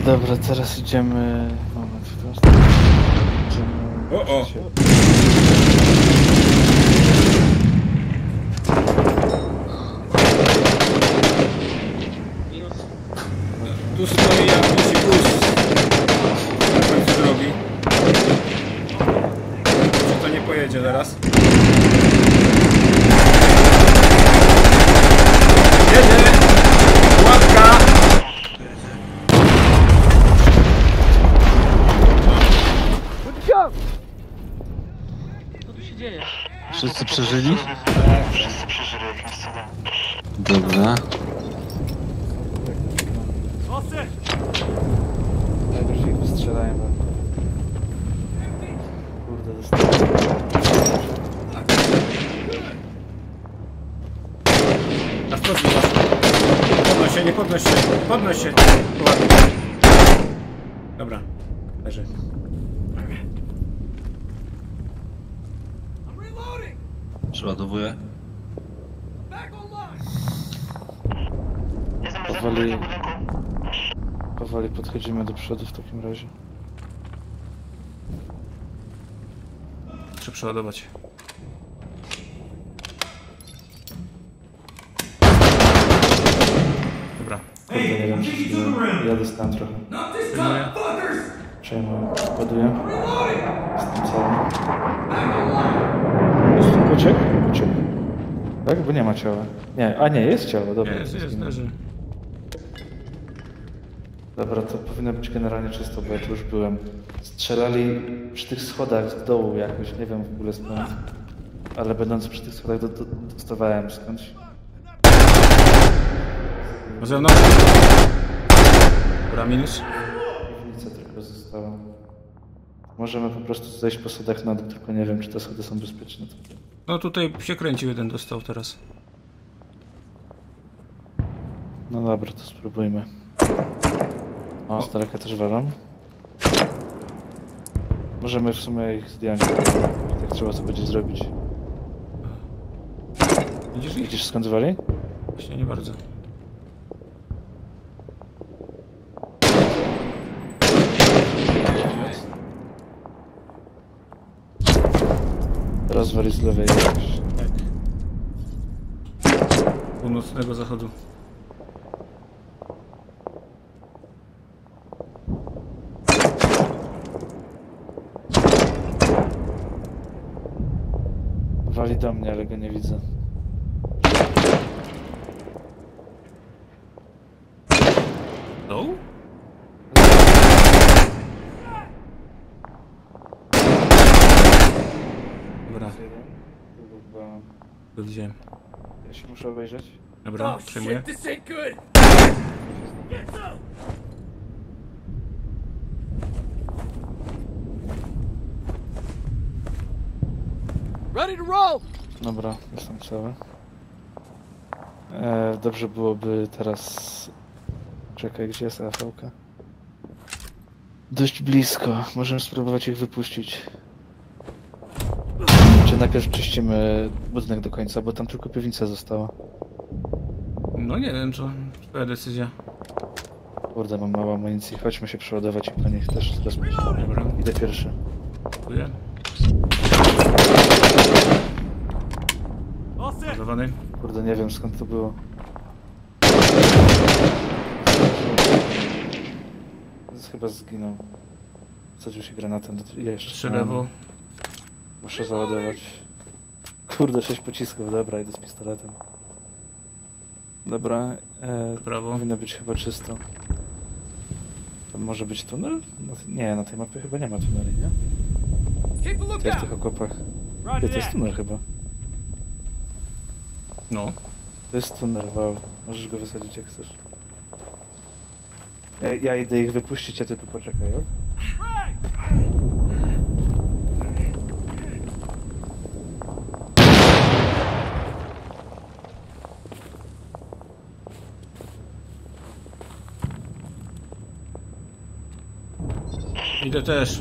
Dobra, teraz idziemy... Moment, teraz... Idziemy... O! Tu stoi jakiś bus na końcu drogi. Czy to nie pojedzie zaraz? Jedzie! Łapka! Co tu się dzieje? Wszyscy przeżyli? Tak, wszyscy przeżyli jakimś cudem. Dobra. Najpierw ich wystrzelajmy. Kurde, dostałem. A wprost do was. Podnoś się, nie podnoś się. Podnoś się. Ładnie. Dobra. Leży. Przeładowuję. Jestem Powoli- w budynku. Powoli podchodzimy do przodu w takim razie. Muszę przeładować. Dobra. Kurde, nie wiem, czy ja dostałem trochę. Przejmuję. Ładuję. Jestem cały. Uciekł? Uciekł. Tak? Bo nie ma ciała. Nie, a nie, jest ciało, dobra. Jest, leży. Dobra, to powinno być generalnie czysto, bo ja tu już byłem. Strzelali przy tych schodach z dołu jakoś, nie wiem w ogóle skąd. Ale będąc przy tych schodach dostawałem skądś. Na zewnątrz. Dobra, minus. Piwnica tylko została. Możemy po prostu zejść po schodach na dół, tylko nie wiem, czy te schody są bezpieczne. No tutaj się kręcił, jeden dostał teraz. No dobra, to spróbujmy. O, z daleka też walą. Możemy w sumie ich zdjąć. Tak trzeba co będzie zrobić. Widzisz ich? Widzisz skąd wali? Właśnie nie bardzo. Rozwali z lewej jakoś. Północnego zachodu. Wali do mnie, ale go nie widzę. No? Dobra, to widziałem. Ja się muszę obejrzeć. Dobra, przejmuję. Ready to roll! Dobra, jestem cały. Dobrze byłoby teraz... Czekaj, gdzie jest AV-ka? Dość blisko. Możemy spróbować ich wypuścić. Czy najpierw czyścimy budynek do końca, bo tam tylko piwnica została. No nie wiem, co twoja decyzja. Kurde, mam mało amunicji. Chodźmy się przeładować i po nich też rozpocząć. Dobra, Idę pierwszy. dziękuję. Ładowany. Kurde, nie wiem skąd to było. Chyba zginął. Wsadził się granatem do... Jeszcze. Trzy lewo. Muszę załadować. Kurde, 6 pocisków, dobra, idę z pistoletem. Dobra, Prawo. powinno być chyba czysto. To może być tunel? Nie, na tej mapie chyba nie ma tuneli, nie? Keep a To w lookout! tych okopach. Roger To jest that! tunel chyba. No. To jest tunel, wow. Możesz go wysadzić jak chcesz. Ja idę ich wypuścić, a ty tu poczekaj, ok? Idę też.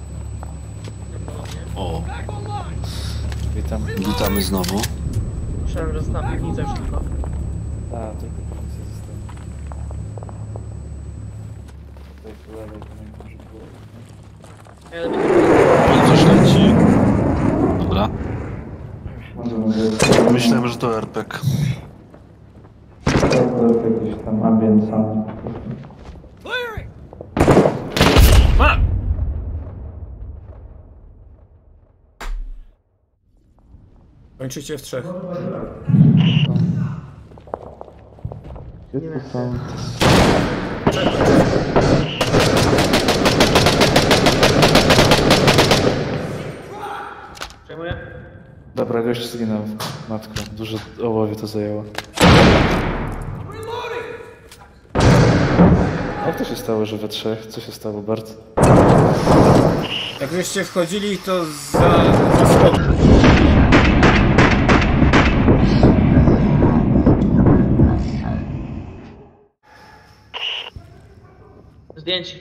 O, Witam. witamy znowu. Myślałem, że została piwnica już tylko. Tak, tylko piwnica została. Tutaj po lewej to nie może było. Ja będę... On coś leci. Dobra. Może Myślałem, że to RPG. to jakiś tam ambient sound. A! Kończycie w 3. Gdzie to są? Przejmuję? Dobra, gość zginął. Matko, duże ołowie to zajęło. Jak to się stało, że we trzech? Co się stało, Bart? Jak żeście wchodzili, to za schody. Zdjęci.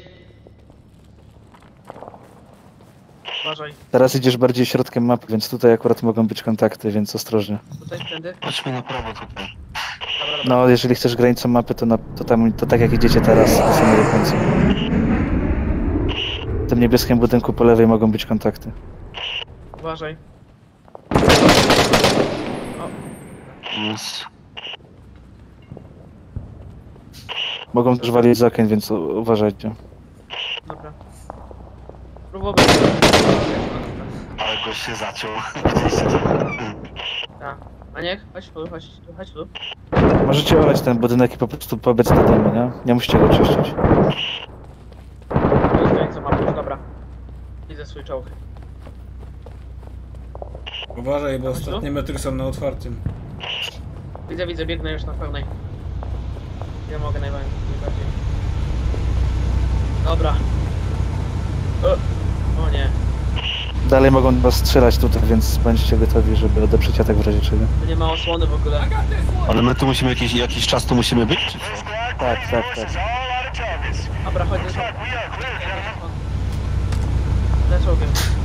Uważaj. Teraz idziesz bardziej środkiem mapy, więc tutaj akurat mogą być kontakty, więc ostrożnie. Tutaj tędy. Chodźmy na prawo tutaj. Dobra, dobra. No, jeżeli chcesz granicą mapy, to tak jak idziecie teraz, do samego końca. W tym niebieskim budynku po lewej mogą być kontakty. Uważaj. Yes. Mogą też walić z okien, więc uważajcie. Dobra. Próbować. Ale gość się zaciął. Tak. Aniek, chodź tu, chodź tu, chodź tu. Możecie olać ten budynek i po prostu pobiec do domu, nie? Nie musicie go czyścić. To jest granica mapy, dobra. Widzę swój czołg. Uważaj, bo ostatnie metry są na otwartym. Widzę, biegnę już na pełnej. Ja mogę najbardziej. Dobra. O nie. Dalej mogą was strzelać tutaj, więc bądźcie gotowi, żeby odeprzeć atak w razie czego. Tu nie ma osłony w ogóle. Ale my tu musimy jakiś czas tu musimy być? Czy co? Tak. Dobra, chodź do czołgu. Za czołgiem.